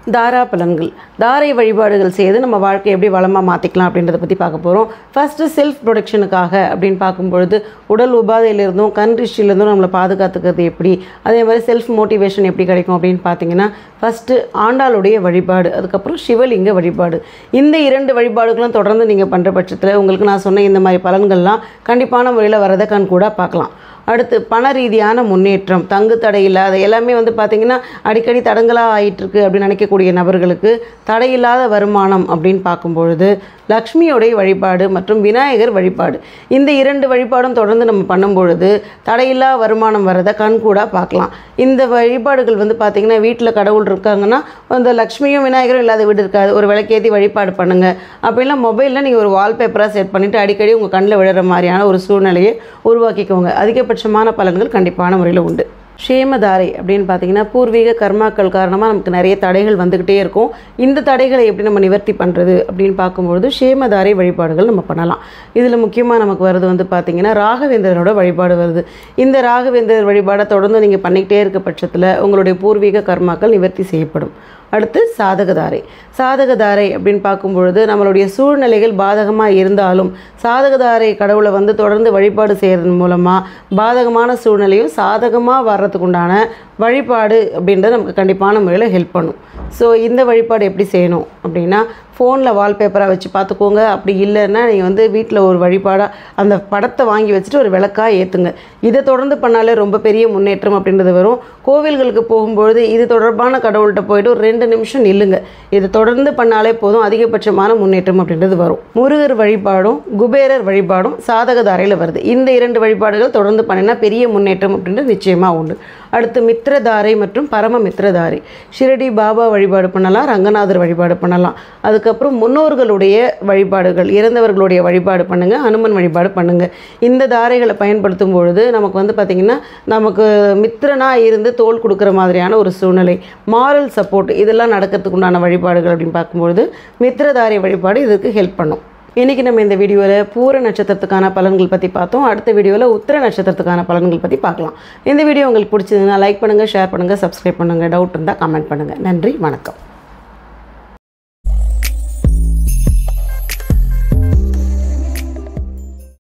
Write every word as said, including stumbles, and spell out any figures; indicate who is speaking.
Speaker 1: தாரா பலன்கள் தாரை வழிபாடுகள் செய்து நம்ம வாழ்க்கையை எப்படி வளமாக மாற்றிக்கலாம் அப்படின்றத பற்றி பார்க்க போகிறோம். ஃபஸ்ட்டு செல்ஃப் ப்ரொடெக்ஷனுக்காக அப்படின்னு பார்க்கும்பொழுது உடல் உபாதையிலிருந்தும் கண் திருஷ்டியிலிருந்தும் நம்மளை பாதுகாத்துக்கிறது எப்படி, அதே மாதிரி செல்ஃப் மோட்டிவேஷன் எப்படி கிடைக்கும் அப்படின்னு பார்த்தீங்கன்னா ஃபஸ்ட்டு ஆண்டாளுடைய வழிபாடு, அதுக்கப்புறம் சிவலிங்க வழிபாடு. இந்த இரண்டு வழிபாடுகளும் தொடர்ந்து நீங்கள் பண்ணுற பட்சத்தில் உங்களுக்கு நான் சொன்ன இந்த மாதிரி பலன்கள்லாம் கண்டிப்பான முறையில் வரதை கண் கூட பார்க்கலாம். அடுத்து பண ரீதியான முன்னேற்றம், தங்கு தடை இல்லாத எல்லாமே வந்து பார்த்திங்கன்னா அடிக்கடி தடங்களாக ஆகிட்டுருக்கு அப்படின்னு நினைக்கக்கூடிய நபர்களுக்கு தடையில்லாத வருமானம் அப்படின்னு பார்க்கும்பொழுது லக்ஷ்மியோடைய வழிபாடு மற்றும் விநாயகர் வழிபாடு, இந்த இரண்டு வழிபாடும் தொடர்ந்து நம்ம பண்ணும்பொழுது தடையில்லா வருமானம் வரதை கண் கூட பார்க்கலாம். இந்த வழிபாடுகள் வந்து பார்த்திங்கன்னா வீட்டில் கடவுள் இருக்காங்கன்னா அந்த லக்ஷ்மியும் விநாயகரும் இல்லாத வீடு இருக்காது. ஒரு விளக்கேற்றி வழிபாடு பண்ணுங்கள். அப்படிலாம் மொபைலில் நீங்கள் ஒரு வால்பேப்பராக செட் பண்ணிவிட்டு அடிக்கடி உங்கள் கண்ணில் விழுற மாதிரியான ஒரு சூழ்நிலையை உருவாக்கிக்கோங்க. அதிகபட்சமான பலன்கள் கண்டிப்பான முறையில் உண்டு. க்ஷேமதாரை அப்படின்னு பார்த்தீங்கன்னா பூர்வீக கர்மாக்கள் காரணமாக நமக்கு நிறைய தடைகள் வந்துக்கிட்டே இருக்கும். இந்த தடைகளை எப்படி நம்ம நிவர்த்தி பண்ணுறது அப்படின்னு பார்க்கும்பொழுது க்ஷேமதாரை வழிபாடுகள் நம்ம பண்ணலாம். இதில் முக்கியமாக நமக்கு வருது வந்து பார்த்திங்கன்னா ராகவேந்திரனோட வழிபாடு வருது. இந்த ராகவேந்திரர் வழிபாடை தொடர்ந்து நீங்கள் பண்ணிக்கிட்டே இருக்க பட்சத்தில் உங்களுடைய பூர்வீக கர்மாக்கள் நிவர்த்தி செய்யப்படும். அடுத்து சாதகதாரை. சாதகதாரை அப்படின்னு பார்க்கும்பொழுது நம்மளுடைய சூழ்நிலைகள் பாதகமாக இருந்தாலும் சாதகதாரை கடவுளை வந்து தொடர்ந்து வழிபாடு செய்கிறதன் மூலமாக பாதகமான சூழ்நிலையும் சாதகமாக வர்றதுக்கு உண்டான வழிபாடு அப்படின்றது நமக்கு கண்டிப்பான முறையில் ஹெல்ப் பண்ணும். ஸோ இந்த வழிபாடு எப்படி செய்யணும் அப்படின்னா ஃபோனில் வால்பேப்பராக வச்சு பார்த்துக்கோங்க. அப்படி இல்லைன்னா நீங்கள் வந்து வீட்டில் ஒரு வழிபாடாக அந்த படத்தை வாங்கி வச்சுட்டு ஒரு விளக்காக ஏற்றுங்க. இதை தொடர்ந்து பண்ணாலே ரொம்ப பெரிய முன்னேற்றம் அப்படின்றது வரும். கோவில்களுக்கு போகும்பொழுது இது தொடர்பான கடவுள்கிட்ட போயிட்டு ஒரு ரெண்டு நிமிஷம் நில்லுங்க. இதை தொடர்ந்து பண்ணாலே போதும், அதிகபட்சமான முன்னேற்றம் அப்படின்றது வரும். முருகர் வழிபாடும் குபேரர் வழிபாடும் சாதகதாரையில் வருது. இந்த இரண்டு வழிபாடுகள் தொடர்ந்து பண்ணினா பெரிய முன்னேற்றம் அப்படின்றது நிச்சயமாக உண்டு. அடுத்து மித்திரதாரை மற்றும் பரம மித்திரதாரை. ஷிரடி பாபா வழிபாடு பண்ணலாம், ரங்கநாதர் வழிபாடு பண்ணலாம். அதுக்கப்புறம் முன்னோர்களுடைய வழிபாடுகள், இறந்தவர்களுடைய வழிபாடு பண்ணுங்கள், ஹனுமன் வழிபாடு பண்ணுங்கள். இந்த தாரைகளை பயன்படுத்தும் பொழுது நமக்கு வந்து பார்த்திங்கன்னா நமக்கு மித்திரனாக இருந்து தோள் கொடுக்குற மாதிரியான ஒரு சூழ்நிலை, மாரல் சப்போர்ட் இதெல்லாம் நடக்கிறதுக்கு உண்டான வழிபாடுகள் அப்படின்னு பார்க்கும்பொழுது மித்திரதாரை வழிபாடு இதுக்கு ஹெல்ப் பண்ணும். இன்றைக்கி நம்ம இந்த வீடியோவில் பூர நட்சத்திரத்துக்கான பலன்கள் பற்றி பார்த்தோம். அடுத்த வீடியோவில் உத்திர நட்சத்திரத்துக்கான பலன்கள் பற்றி பார்க்கலாம். இந்த வீடியோ உங்களுக்கு பிடிச்சதுன்னா லைக் பண்ணுங்கள், ஷேர் பண்ணுங்கள், சப்ஸ்கிரைப் பண்ணுங்கள். டவுட் இருந்தால் கமெண்ட் பண்ணுங்கள். நன்றி, வணக்கம்.